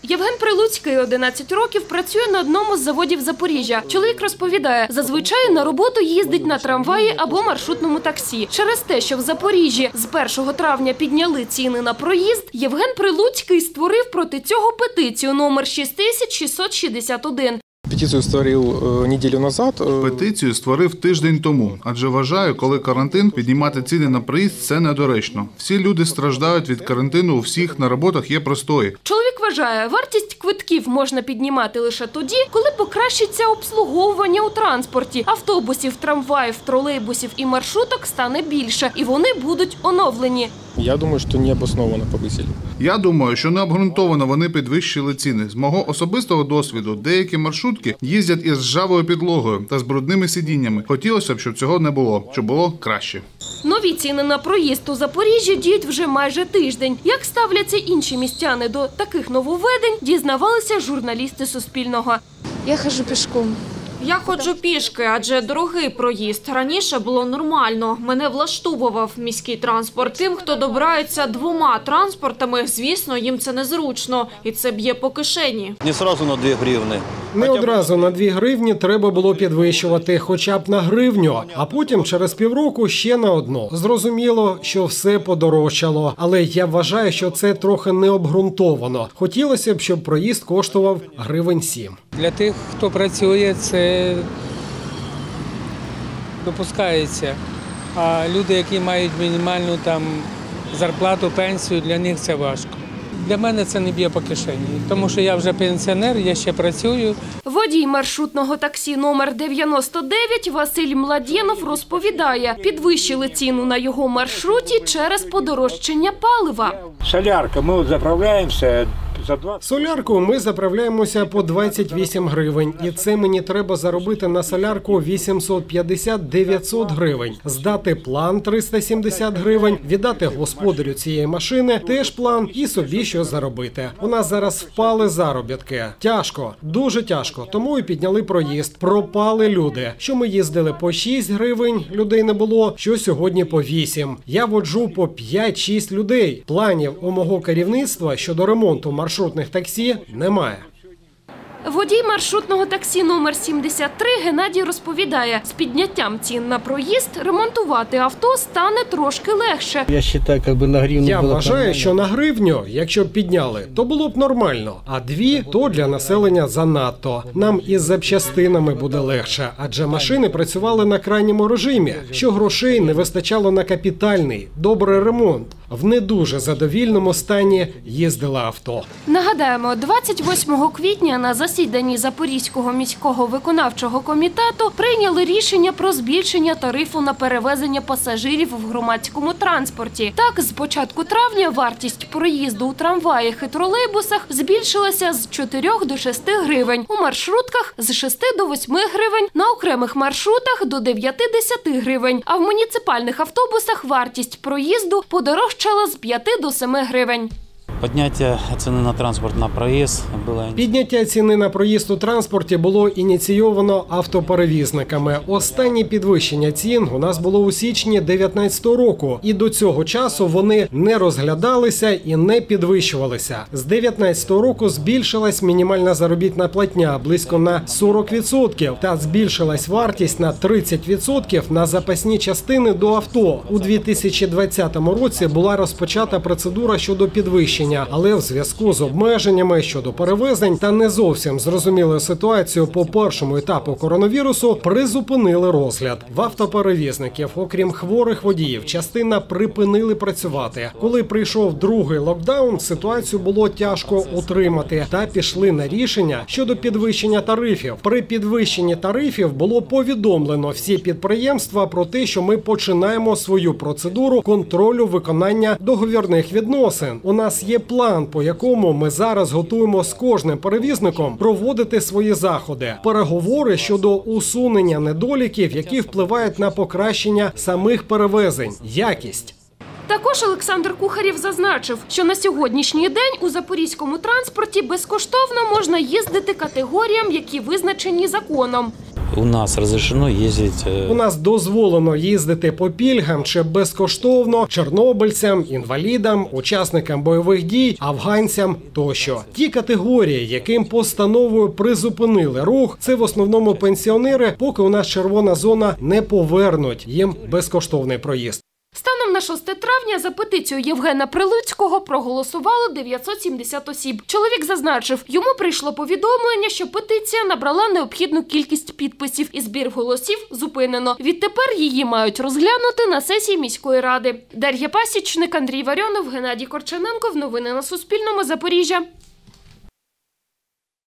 Євген Прилуцький 11 років працює на одному з заводів Запоріжжя. Чоловік розповідає, зазвичай на роботу їздить на трамваї або маршрутному таксі. Через те, що в Запоріжжі з 1 травня підняли ціни на проїзд, Євген Прилуцький створив проти цього петицію номер 6661. Петицію створив неділю назад. Петицію створив тиждень тому, адже вважаю, коли карантин, піднімати ціни на проїзд – це недоречно. Всі люди страждають від карантину, у всіх на роботах є простої. Чоловік вважає, вартість квитків можна піднімати лише тоді, коли покращиться обслуговування у транспорті. Автобусів, трамваїв, тролейбусів і маршруток стане більше, і вони будуть оновлені. Я думаю, що необосновано повисили. Я думаю, що необґрунтовано вони підвищили ціни. З мого особистого досвіду, деякі маршрутки їздять із ржавою підлогою та з брудними сидіннями. Хотілося б, щоб цього не було, щоб було краще. Нові ціни на проїзд у Запоріжжі діють вже майже тиждень. Як ставляться інші містяни до таких нововведень, дізнавалися журналісти Суспільного. Я ходжу пішком. Я ходжу пішки, адже дорогий проїзд. Раніше було нормально. Мене влаштовував міський транспорт. Тим, хто добирається двома транспортами, звісно, їм це незручно. І це б'є по кишені. Не одразу на 2 гривні. Не одразу на 2 гривні треба було підвищувати хоча б на гривню, а потім через півроку ще на 1. Зрозуміло, що все подорожчало, але я вважаю, що це трохи необґрунтовано. Хотілося б, щоб проїзд коштував гривень 7. Для тих, хто працює, це допускається. А люди, які мають мінімальну зарплату, пенсію, для них це важко. Для мене це не б'є по кишені, тому що я вже пенсіонер, я ще працюю. Водій маршрутного таксі номер 99 Василь Младєнов розповідає, підвищили ціну на його маршруті через подорожчання палива. Солярка, ми заправляємося за 20. Солярку ми заправляємося по 28 гривень. І це мені треба заробити на солярку 850-900 гривень. Здати план 370 гривень, віддати господарю цієї машини теж план і собі щось заробити. У нас зараз впали заробітки. Тяжко, дуже тяжко. Тому і підняли проїзд. Пропали люди. Що ми їздили по 6 гривень, людей не було, що сьогодні по 8. Я воджу по 5-6 людей. Планів у мого керівництва щодо ремонту маршрутних таксі немає. Водій маршрутного таксі номер 73 Геннадій розповідає, з підняттям цін на проїзд ремонтувати авто стане трошки легше. Я вважаю, на гривню Я вважаю, що на гривню, якщо б підняли, то було б нормально, а 2 – то для населення занадто. Нам із запчастинами буде легше, адже машини працювали на крайньому режимі, що грошей не вистачало на капітальний, добрий ремонт. В не дуже задовільному стані їздило авто. Нагадаємо, 28 квітня на засіданні Запорізького міського виконавчого комітету прийняли рішення про збільшення тарифу на перевезення пасажирів в громадському транспорті. Так, з початку травня вартість проїзду у трамваях і тролейбусах збільшилася з 4 до 6 гривень, у маршрутках – з 6 до 8 гривень, на окремих маршрутах – до 9-10 гривень, а в муніципальних автобусах вартість проїзду подорожчала з 5 до 7 гривень. Підняття ціни на транспорт, на проїзд було... Підняття ціни на проїзд у транспорті було ініційовано автоперевізниками. Останнє підвищення цін у нас було у січні 2019 року. І до цього часу вони не розглядалися і не підвищувалися. З 2019 року збільшилась мінімальна заробітна платня близько на 40% та збільшилась вартість на 30% на запасні частини до авто. У 2020 році була розпочата процедура щодо підвищення, але в зв'язку з обмеженнями щодо перевезень та не зовсім зрозумілою ситуацією по першому етапу коронавірусу призупинили розгляд. В автоперевізників, окрім хворих водіїв, частина припинили працювати. Коли прийшов другий локдаун, ситуацію було тяжко утримати та пішли на рішення щодо підвищення тарифів. При підвищенні тарифів було повідомлено всі підприємства про те, що ми починаємо свою процедуру контролю виконання договірних відносин. У нас є план, по якому ми зараз готуємо з кожним перевізником проводити свої заходи. Переговори щодо усунення недоліків, які впливають на покращення самих перевезень. Якість. Також Олександр Кухарєв зазначив, що на сьогоднішній день у запорізькому транспорті безкоштовно можна їздити категоріям, які визначені законом. у нас разрешено ездить. У нас дозволено їздити по пільгам чи безкоштовно чорнобильцям, інвалідам, учасникам бойових дій, афганцям тощо. Ті категорії, яким постановою призупинили рух, це в основному пенсіонери, поки у нас червона зона не повернуть їм безкоштовний проїзд. Станом на 6 травня за петицію Євгена Прилуцького проголосувало 970 осіб. Чоловік зазначив, йому прийшло повідомлення, що петиція набрала необхідну кількість підписів і збір голосів зупинено. Відтепер її мають розглянути на сесії міської ради. Дар'я Пасічник, Андрій Варіонов, Геннадій Корчененко. Новини на Суспільному. Запоріжжя.